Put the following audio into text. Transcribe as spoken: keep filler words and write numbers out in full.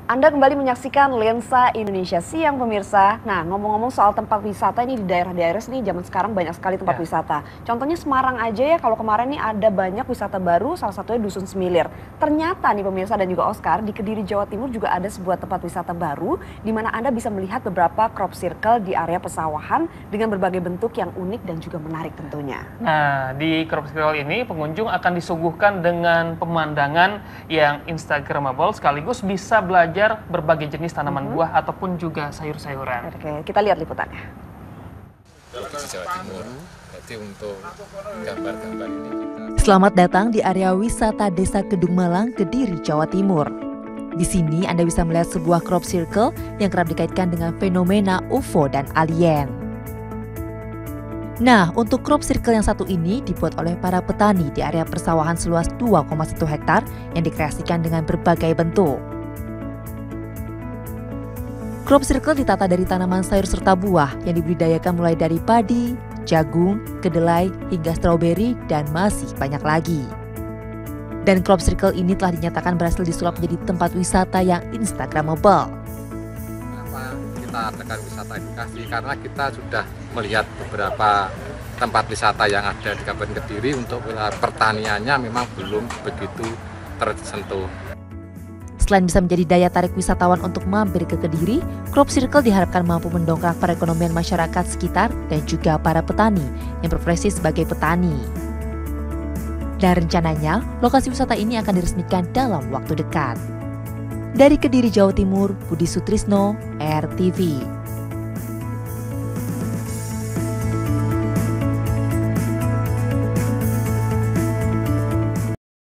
Anda kembali menyaksikan Lensa Indonesia Siang pemirsa. Nah, ngomong-ngomong soal tempat wisata ini di daerah-daerah sini zaman sekarang banyak sekali tempat Ya. wisata. Contohnya Semarang aja ya, kalau kemarin nih ada banyak wisata baru, salah satunya Dusun Semilir. Ternyata nih pemirsa dan juga Oscar, di Kediri Jawa Timur juga ada sebuah tempat wisata baru di mana Anda bisa melihat beberapa crop circle di area pesawahan dengan berbagai bentuk yang unik dan juga menarik tentunya. Nah, di crop circle ini pengunjung akan disuguhkan dengan pemandangan yang instagramable sekaligus bisa belajar berbagai jenis tanaman Mhm. buah ataupun juga sayur-sayuran. Oke, kita lihat liputannya. Provinsi Jawa Timur. Jadi untuk gambar-gambar ini kita... Selamat datang di area wisata Desa Kedung Malang, Kediri, Jawa Timur. Di sini Anda bisa melihat sebuah crop circle yang kerap dikaitkan dengan fenomena U F O dan alien. Nah, untuk crop circle yang satu ini dibuat oleh para petani di area persawahan seluas dua koma satu hektar yang dikreasikan dengan berbagai bentuk. Crop circle ditata dari tanaman sayur serta buah yang dibudidayakan mulai dari padi, jagung, kedelai, hingga stroberi, dan masih banyak lagi. Dan crop circle ini telah dinyatakan berhasil disulap menjadi tempat wisata yang instagramable. Kenapa kita tekan wisata edukasi? Karena kita sudah melihat beberapa tempat wisata yang ada di Kabupaten Kediri untuk pertaniannya memang belum begitu tersentuh. Selain bisa menjadi daya tarik wisatawan untuk mampir ke Kediri, crop circle diharapkan mampu mendongkrak perekonomian masyarakat sekitar dan juga para petani yang berprofesi sebagai petani. Dan rencananya, lokasi wisata ini akan diresmikan dalam waktu dekat. Dari Kediri, Jawa Timur, Budi Sutrisno, R T V.